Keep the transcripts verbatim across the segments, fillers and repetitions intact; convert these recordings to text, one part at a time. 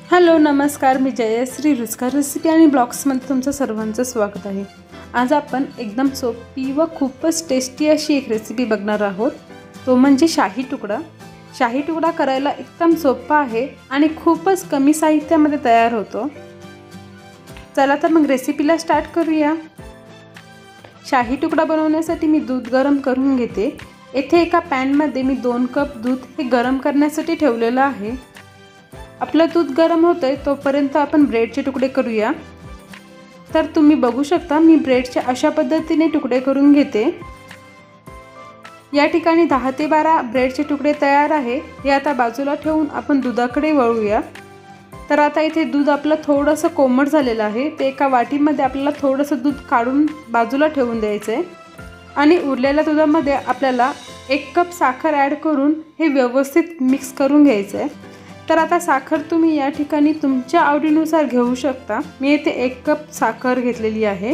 Hello नमस्कार, मी जयश्री रुचकर recipe आणि ब्लॉग्समध्ये तुमचं सर्वांचं स्वागत आहे। आज आपण एकदम सोपी व खूपच टेस्टी अशी एक रेसिपी बघणार आहोत, तो म्हणजे शाही तुकडा। शाही तुकडा करायला एकदम सोपा आहे आणि खूपच कमी साहित्यामध्ये तयार होतो। चला तर मग रेसिपीला स्टार्ट करूया। शाही तुकडा बनवण्यासाठी मी दूध गरम करून घेते। येथे एका पॅनमध्ये मी दोन कप दूध हे गरम करण्यासाठी ठेवलेलं आहे। आपलं दूध गरम होतंय तोपर्यंत आपण ब्रेडचे तुकडे करूया। तर तुम्ही बघू शकता मी ब्रेडचे अशा पद्धतीने तुकडे करून घेते। या ठिकाणी दहा ते बारा ब्रेडचे तुकडे तयार आहे। हे आता बाजूला ठेवून आपण दुधाकडे वळूया। तर आता इथे दूध आपलं थोडंसं कोमट झालेलं आहे। ते एका वाटीमध्ये आपल्याला थोडंसं दूध काढून बाजूला ठेवून द्यायचं आहे आणि उरलेल्या दुधामध्ये आपल्याला एक कप साखर ॲड करून हे व्यवस्थित मिक्स करून घ्यायचं आहे। तर आता साखर तुम्ही या ठिकाणी तुमच्या आवडीनुसार घेऊ शकता। मी इथे एक कप साखर घेतलेली आहे।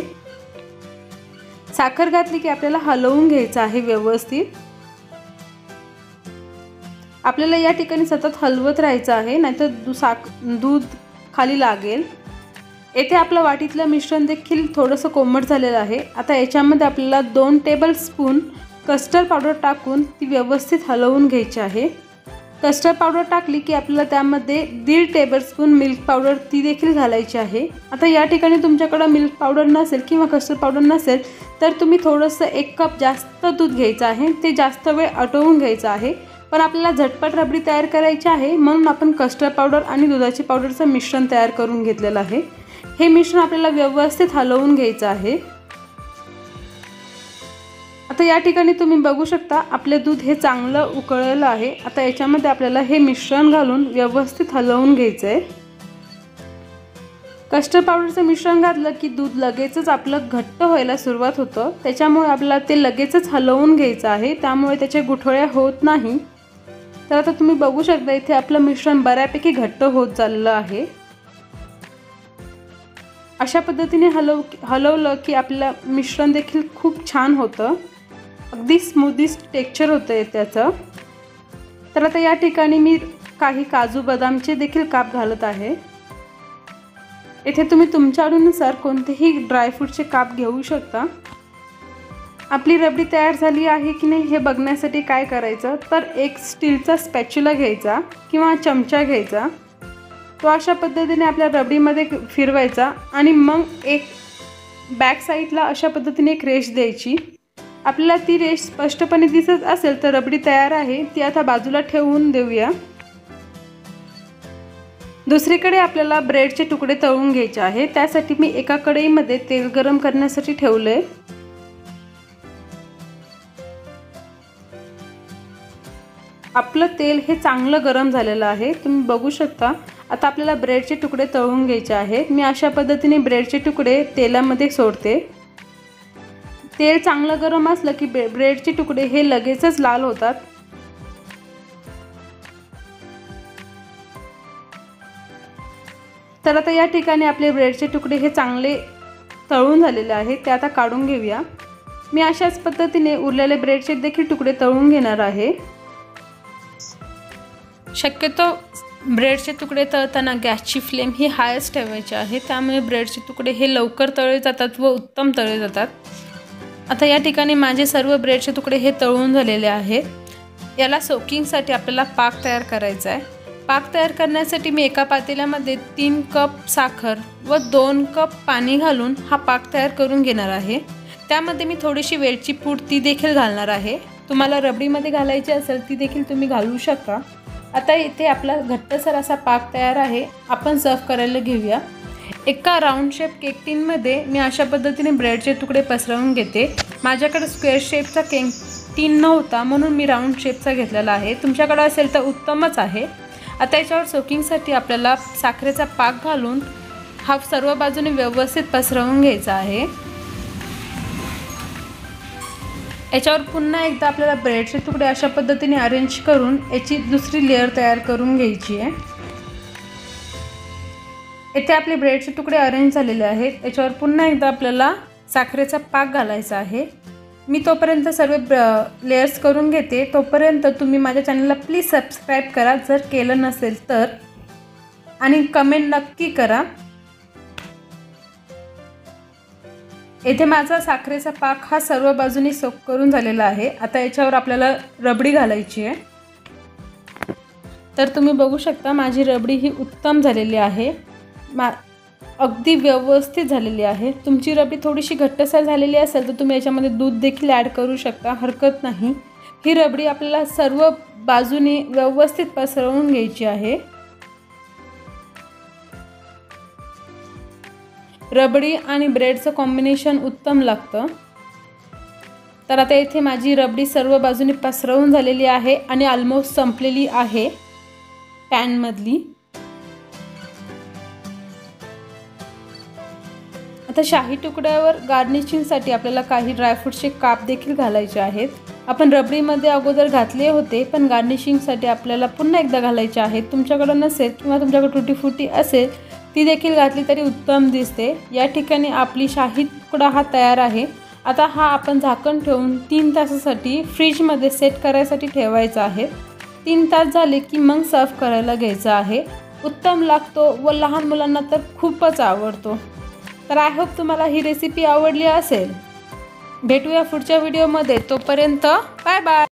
साखर घातली की आपल्याला हलवून घ्यायचं आहे व्यवस्थित। आपल्याला या ठिकाणी सतत हलवत राहायचं आहे, नाहीतर साख दूध खाली लागेल। येथे आपलं वाटीतलं मिश्रण देखील थोडंसं कोमट झालेलं आहे। आता याच्यामध्ये आपल्याला दोन टेबलस्पून कस्टर्ड पावडर टाकून ती व्यवस्थित हलवून घ्यायची आहे। कस्टर्ड पावडर टाकली की आपल्याला त्यामध्ये दीड टेबलस्पून मिल्क पावडर ती देखील घालायची आहे। आता या ठिकाणी तुमच्याकडे मिल्क पावडर नसेल किंवा कस्टर्ड पावडर नसेल तर तुम्ही थोडंसं एक कप जास्त दूध घ्यायचं आहे, ते जास्त वेळ आटवून घ्यायचं आहे। पण आपल्याला झटपट रबडी तयार करायची आहे म्हणून आपण कस्टर्ड पावडर आणि दुधाची पावडरचं मिश्रण तयार करून घेतलेलं आहे। हे मिश्रण आपल्याला व्यवस्थित हलवून घ्यायचं आहे। आता या ठिकाणी तुम्ही बघू शकता आपले दूध हे चांगलं उकळलेलं आहे। आता याच्यामध्ये आपल्याला हे मिश्रण घालून व्यवस्थित हलवून घ्यायचं आहे। कस्टर्ड पावडरचं मिश्रण घातलं की दूध लगेचच आपलं घट्ट व्हायला सुरुवात होतं, त्याच्यामुळे आपल्याला ते लगेचच हलवून घ्यायचं आहे, त्यामुळे त्याचे गुठळ्या होत नाही। तर आता तुम्ही बघू शकता इथे आपलं मिश्रण बऱ्यापैकी घट्ट होत चाललं आहे। अशा पद्धतीने हलव हलवलं की आपलं मिश्रण देखील खूप छान होतं, अगदी स्मूथीश टेक्स्चर होतं आहे त्याचं। तर आता या ठिकाणी मी काही काजू बदामचे देखील काप घालत आहे। इथे तुम्ही तुमच्या आवडीनुसार कोणतेही ड्रायफ्रूटचे काप घेऊ शकता। आपली रबडी तयार झाली आहे की नाही हे बघण्यासाठी काय करायचं, तर एक स्टीलचा स्पॅच्युला घ्यायचा किंवा चमचा घ्यायचा, तो अशा पद्धतीने आपल्या रबडीमध्ये फिरवायचा आणि मग एक बॅक साईडला अशा पद्धतीने एक रेष द्यायची। आपल्याला ती रेष स्पष्टपणे दिसत असेल तर रबडी तयार आहे, ती आता बाजूला ठेवून देऊया। दुसरीकडे आपल्याला ब्रेडचे तुकडे तळून घ्यायचे आहे। त्यासाठी मी एका कढईमध्ये तेल गरम करण्यासाठी ठेवले। आपलं तेल हे चांगलं गरम झालेलं आहे, तुम्ही बघू शकता। आता आपल्याला ब्रेडचे तुकडे तळून घ्यायचे आहेत। मी अशा पद्धतीने ब्रेडचे तुकडे तेलामध्ये सोडते। तेल चांगलं गरम असलं की ब्रेडचे तुकडे हे लगेचच लाल होतात। तर आता या ठिकाणी आपले ब्रेडचे तुकडे हे चांगले तळून झालेले आहेत, ते आता काढून घेऊया। मी अशाच पद्धतीने उरलेले ब्रेडचे देखील तुकडे तळून घेणार आहे। शक्यतो ब्रेडचे तुकडे तळताना गॅसची फ्लेम ही हायच ठेवायची आहे, त्यामुळे ब्रेडचे तुकडे हे लवकर तळले जातात व उत्तम तळले जातात। आता या ठिकाणी माझे सर्व ब्रेडचे तुकडे हे तळून झालेले आहेत। याला सोकिंगसाठी आपल्याला पाक तयार करायचा आहे। पाक तयार करण्यासाठी मी एका पातेल्यामध्ये तीन कप साखर व दोन कप पाणी घालून हा पाक तयार करून घेणार आहे। त्यामध्ये मी थोडीशी वेलची पूड ती देखील घालणार आहे। तुम्हाला रबडीमध्ये घालायची असेल ती देखील तुम्ही घालू शकता। आता इथे आपला घट्टसर असा पाक तयार आहे, आपण सर्व करायला घेऊया। एका राऊंड शेप केक टीनमध्ये मी अशा पद्धतीने ब्रेडचे तुकडे पसरवून घेते। माझ्याकडे स्क्वेअर शेपचा केक टीन नव्हता म्हणून मी राऊंड शेपचा घेतलेला आहे, तुमच्याकडे असेल तर उत्तमच आहे। आता याच्यावर सोकिंगसाठी आपल्याला साखरेचा पाक घालून हा सर्व बाजूने व्यवस्थित पसरवून घ्यायचा आहे। याच्यावर पुन्हा एकदा आपल्याला ब्रेडचे तुकडे अशा पद्धतीने अरेंज करून याची दुसरी लेयर तयार करून घ्यायची आहे। इथे आपले ब्रेडचे तुकडे अरेंज झालेले आहेत। याच्यावर पुन्हा एकदा आपल्याला साखरेचा पाक घालायचा आहे। मी तोपर्यंत सर्व लेयर्स करून घेते, तोपर्यंत तुम्ही माझ्या चॅनलला प्लीज सबस्क्राइब करा जर केलं नसेल तर। आणि कमेंट नक्की करा। येथे माझा साखरेचा पाक हा सर्व बाजूनी सोक करून झालेला आहे। आता याच्यावर आपल्याला रबडी घालायची आहे। तर तुम्ही बघू शकता माझी रबडी ही उत्तम झालेली आहे, मा अगदी व्यवस्थित झालेली आहे। तुमची रबडी थोडीशी घट्टसर झालेली असेल तर तुम्ही याच्यामध्ये दूध देखील ॲड करू शकता, हरकत नाही। ही रबडी आपल्याला सर्व बाजूनी व्यवस्थित पसरवून घ्यायची आहे। रबडी आणि ब्रेडचं कॉम्बिनेशन उत्तम लागतं। तर आता इथे माझी रबडी सर्व बाजूनी पसरवून झालेली आहे आणि ऑलमोस्ट संपलेली आहे पॅन मधली। आता शाही तुकड्यावर गार्निशिंगसाठी आपल्याला काही ड्रायफ्रूटचे काप देखील घालायचे आहेत। आपण रबडीमध्ये अगोदर घातले होते, पण गार्निशिंगसाठी आपल्याला पुन्हा एकदा घालायचे आहेत। तुमच्याकडे नसेल किंवा तुमच्याकडे टुटी फुटी असेल ती देखील घातली तरी उत्तम दिसते। या ठिकाणी आपली शाही तुकडा हा तयार आहे। आता हा आपण झाकण ठेवून तीन तासासाठी फ्रीजमध्ये सेट करायसाठी ठेवायचा आहे। तीन तास झाले की मग सर्व करायला घ्यायचा आहे। उत्तम लागतो व लहान मुलांना तर खूपच आवडतो। तर आय होप तुम्हाला ही रेसिपी आवडली असेल। भेटूया पुढच्या व्हिडिओमध्ये, तोपर्यंत बाय बाय।